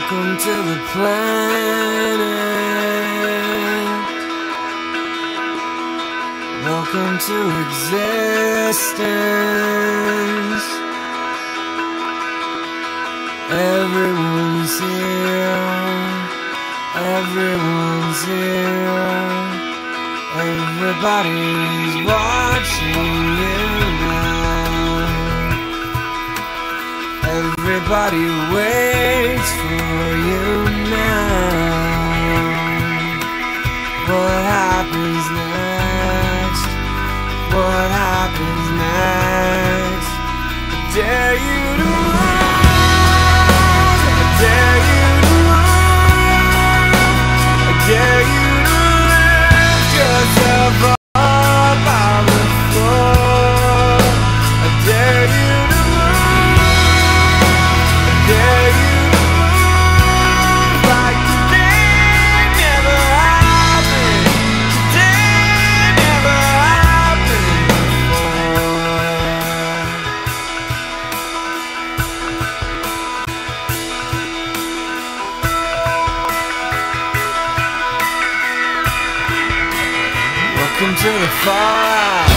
Welcome to the planet. Welcome to existence. Everyone's here. Everyone's here. Everybody's watching you now. Everybody waits for you now. What happens next? What happens next? I dare you to lose. I dare you to lose. I dare you to lift yourself up on the floor. I dare you to Welcome to the fallout.